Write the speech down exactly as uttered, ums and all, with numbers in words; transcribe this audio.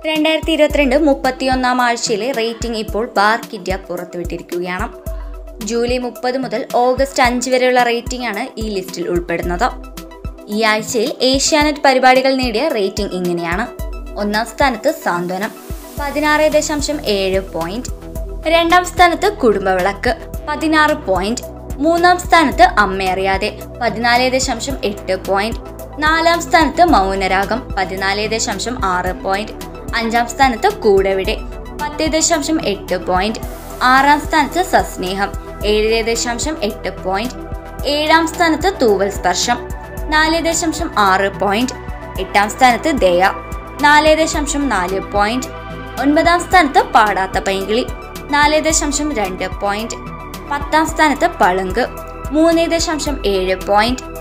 രണ്ടായിരത്തി ഇരുപത്തിരണ്ട് മുപ്പത്തിയൊന്നാം ആഴ്ചയിലെ റേറ്റിംഗ് ഇപ്പോൾ ബാർക്ക് ഇന്ത്യ പുറത്തുവിട്ടിരിക്കുകയാണ്. ജൂലൈ മുപ്പത് മുതൽ ഓഗസ്റ്റ് അഞ്ച് വരെയുള്ള റേറ്റിംഗ് ആണ് ഈ ലിസ്റ്റിൽ ഉൾപ്പെടുന്നത്. ഈ ആഴ്ചയിൽ ഏഷ്യാനെറ്റ് പരിപാടികൾ നേടിയ റേറ്റിംഗ് ഇങ്ങനെയാണ്. ഒന്നാം സ്ഥാനത്ത് സാന്ത്വനം പതിനാറ് ദശാംശം ഏഴ് പോയിന്റ്. രണ്ടാം സ്ഥാനത്ത് കുടുംബവിളക്ക് പതിനാറ് പോയിന്റ്. മൂന്നാം സ്ഥാനത്ത് അമ്മയറിയാതെ പതിനാല് ദശാംശം എട്ട് പോയിന്റ്. നാലാം സ്ഥാനത്ത് മൗനരാഗം പതിനാല് ദശാംശം ആറ് പോയിന്റ്. അഞ്ചാം സ്ഥാനത്ത് കൂടെവിടെ പത്ത് ദശാംശം എട്ട് പോയിന്റ്. ആറാം സ്ഥാനത്ത് സസ്നേഹം ഏഴ് ദശാംശം എട്ട് പോയിന്റ്. ഏഴാം സ്ഥാനത്ത് തൂവൽ സ്പർശം നാല് ദശാംശം ആറ് പോയിന്റ്. എട്ടാം സ്ഥാനത്ത് ദയ നാല് ദശാംശം നാല് പോയിന്റ്. ഒൻപതാം സ്ഥാനത്ത് പാടാത്ത പൈങ്കിളി നാല് ദശാംശം രണ്ട് പോയിന്റ്. പത്താം സ്ഥാനത്ത് പളുങ്ക് മൂന്ന് ദശാംശം ഏഴ് പോയിന്റ്.